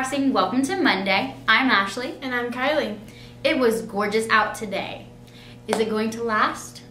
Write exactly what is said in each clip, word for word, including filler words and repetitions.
Broadcasting, welcome to Monday. I'm Ashley. And I'm Kylie. It was gorgeous out today. Is it going to last?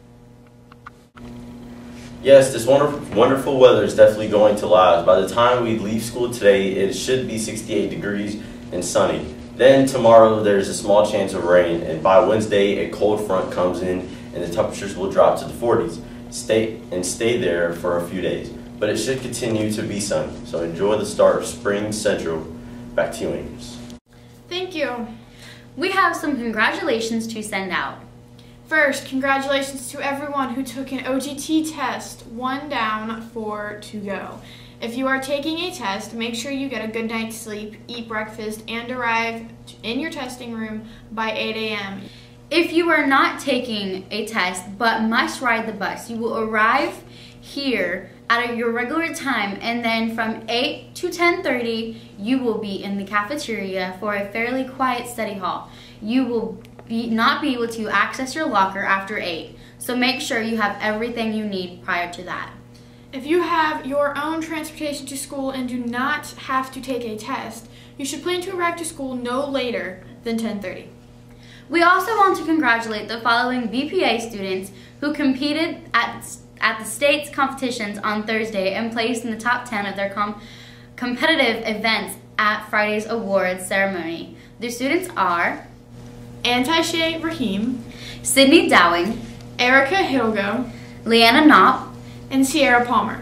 Yes, this wonderful, wonderful weather is definitely going to last. By the time we leave school today, it should be sixty-eight degrees and sunny. Then tomorrow, there's a small chance of rain, and by Wednesday, a cold front comes in and the temperatures will drop to the forties. Stay and stay there for a few days. But it should continue to be sunny, so enjoy the start of Spring Central. Back to you, Anchors. Thank you. We have some congratulations to send out. First, congratulations to everyone who took an O G T test, one down, four to go. If you are taking a test, make sure you get a good night's sleep, eat breakfast, and arrive in your testing room by eight A M If you are not taking a test but must ride the bus, you will arrive here at your regular time, and then from eight to ten thirty, you will be in the cafeteria for a fairly quiet study hall. You will be, not be able to access your locker after eight, so make sure you have everything you need prior to that. If you have your own transportation to school and do not have to take a test, you should plan to arrive to school no later than ten thirty. We also want to congratulate the following B P A students who competed at at the state's competitions on Thursday and placed in the top ten of their com competitive events at Friday's awards ceremony. The students are Antishay Rahim, Sydney Dowing, Erica Hidalgo, Leanna Knopp, and Sierra Palmer.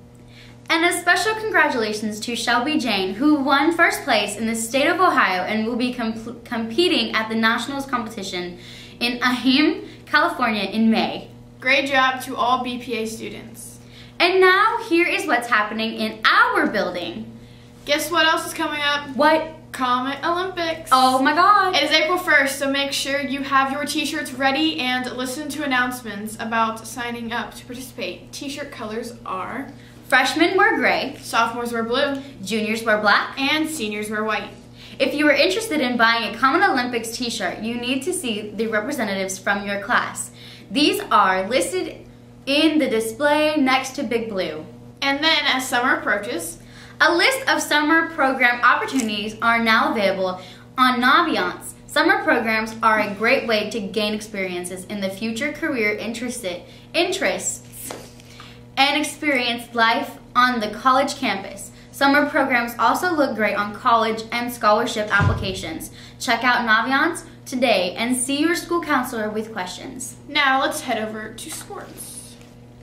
And a special congratulations to Shelby Jane, who won first place in the state of Ohio and will be comp competing at the Nationals competition in Anaheim, California in May. Great job to all B P A students. And now, here is what's happening in our building. Guess what else is coming up? What? Comet Olympics. Oh my God. It is April first, so make sure you have your t-shirts ready and listen to announcements about signing up to participate. T-shirt colors are: freshmen wear gray, sophomores wear blue, juniors wear black, and seniors wear white. If you are interested in buying a Comet Olympics t-shirt, you need to see the representatives from your class. These are listed in the display next to Big Blue. And then, as summer approaches, a list of summer program opportunities are now available on Naviance. Summer programs are a great way to gain experiences in the future career interested, interests and experience life on the college campus. Summer programs also look great on college and scholarship applications. Check out Naviance today and see your school counselor with questions. Now let's head over to sports.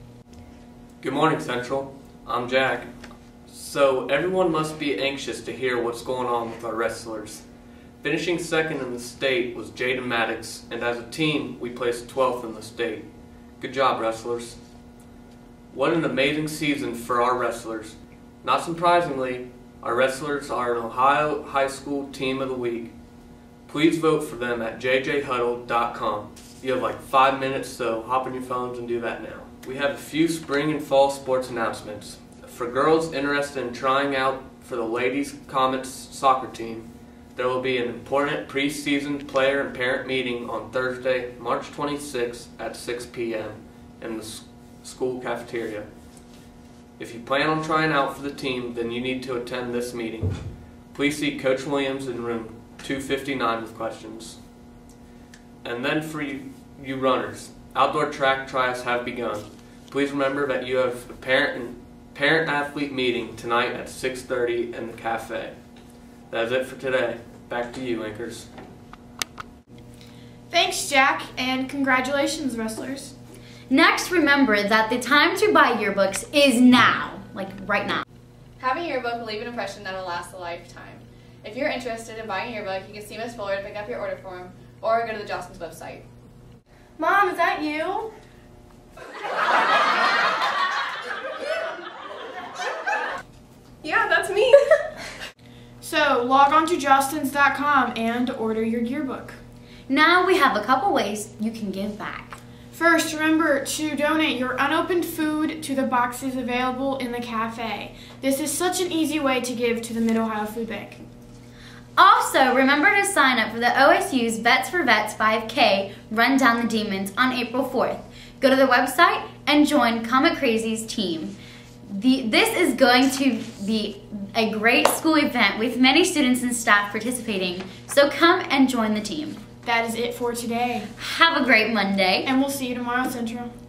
Good morning, Central. I'm Jack. So everyone must be anxious to hear what's going on with our wrestlers. Finishing second in the state was Jaden Maddox, and as a team, we placed twelfth in the state. Good job, wrestlers. What an amazing season for our wrestlers. Not surprisingly, our wrestlers are an Ohio High School Team of the Week. Please vote for them at j j huddle dot com. You have like five minutes, so hop on your phones and do that now. We have a few spring and fall sports announcements. For girls interested in trying out for the ladies' Comets soccer team, there will be an important preseason player and parent meeting on Thursday, March twenty-sixth at six p m in the school cafeteria. If you plan on trying out for the team, then you need to attend this meeting. Please see Coach Williams in room two fifty-nine with questions. And then for you, you runners, outdoor track trials have begun. Please remember that you have a parent and parent-athlete meeting tonight at six thirty in the cafe. That is it for today. Back to you, Anchors. Thanks, Jack, and congratulations, wrestlers. Next, remember that the time to buy yearbooks is now, like right now. Having a yearbook will leave an impression that will last a lifetime. If you're interested in buying a yearbook, you can see Miss Fuller to pick up your order form or go to the Jostens website. Mom, is that you? Yeah, that's me. So, log on to jostens dot com and order your yearbook. Now we have a couple ways you can give back. First, remember to donate your unopened food to the boxes available in the cafe. This is such an easy way to give to the Mid-Ohio Food Bank. Also, remember to sign up for the O S U's Vets for Vets five K Run Down the Demons on April fourth. Go to the website and join Comet Crazy's team. The, this is going to be a great school event with many students and staff participating. So come and join the team. That is it for today. Have a great Monday. And we'll see you tomorrow, Central.